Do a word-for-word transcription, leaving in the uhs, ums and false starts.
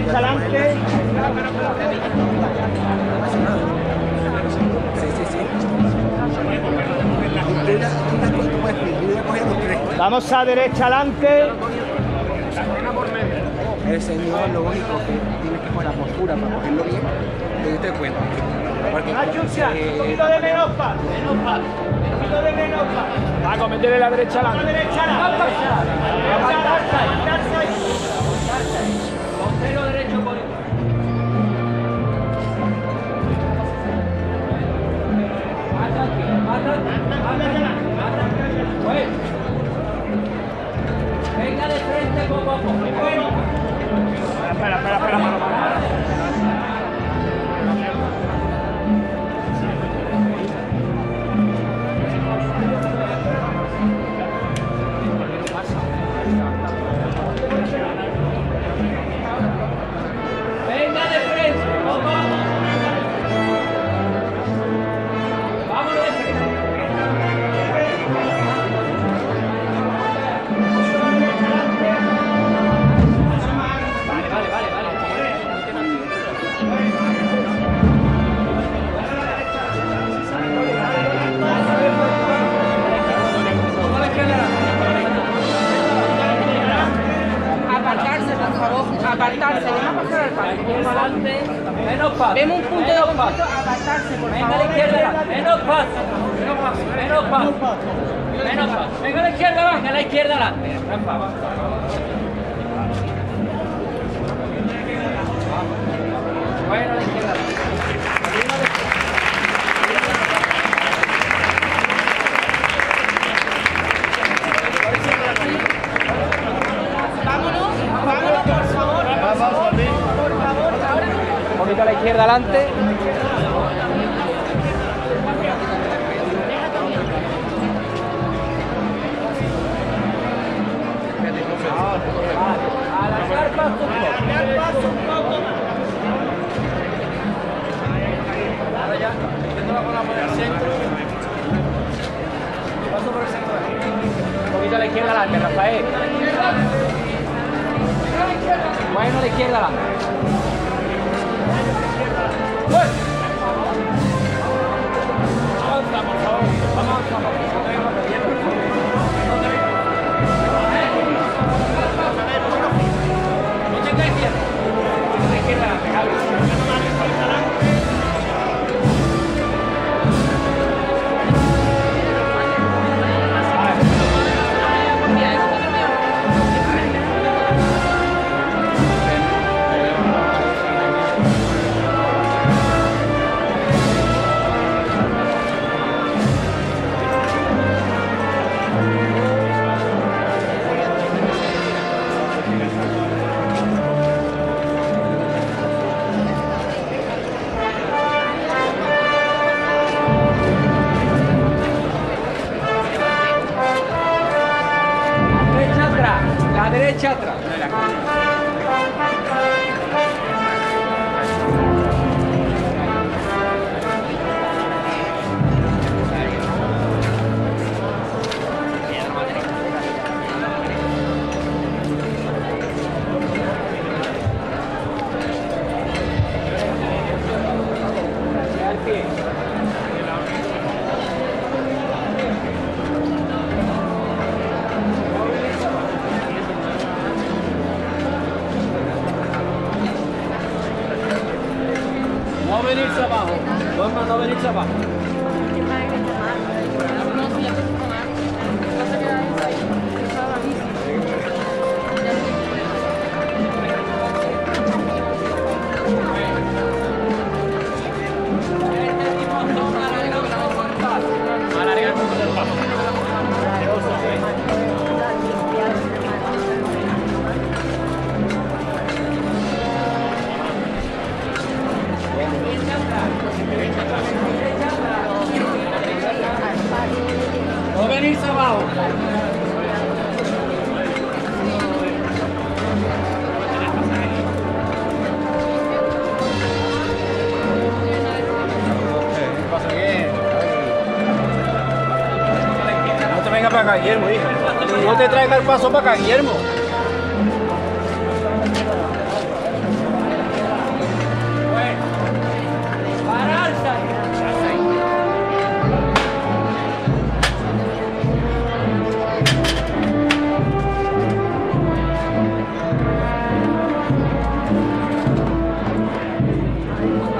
derecha adelante. Sí, sí, sí. Vamos a derecha adelante. El señor, lo único que tiene que poner la postura para cogerlo bien, que yo te cuento. Porque Achucha, un poquito de menos paz, menos paz, un poquito de menos paz. Paco, métele la derecha La adelante. derecha adelante. Aguantarse ahí, aguantarse ahí. Costero derecho por igual. Venga de frente poco a poco. Espera, espera, espera, mano, mano. Venga de frente, poco a poco. Vámonos de frente. Vale, vale, vale, vale. Apartarse, por favor. Apartarse. Ven a pasar al parque. Adelante, menos paso. Vemos un punto de menos conflicto. paso. Apartarse, por Venga a la favor. izquierda, menos paso. Menos paso, menos paso. Menos paso. Venga a la izquierda, adelante, a la izquierda, adelante. Bueno, a la izquierda. Vámonos. Vámonos, por favor. Por favor, ahora. Un poquito a la izquierda adelante. Alargar paso un poco. Alargar paso un poco más. Ahora ya, intento la bola por el centro. Paso por el centro. Un poquito a la izquierda adelante, Rafael. Bueno, a la izquierda adelante. Avanza, por favor. Avanza, por no tenga izquierda. A la izquierda, Javi. Derecha atrás. La derecha atrás. No venirse abajo. Norma, no venirse abajo. Alargar un poco el paso. No venirse abajo. No te venga para acá, Guillermo, hija. No te traiga el paso para acá, Guillermo. Vamos.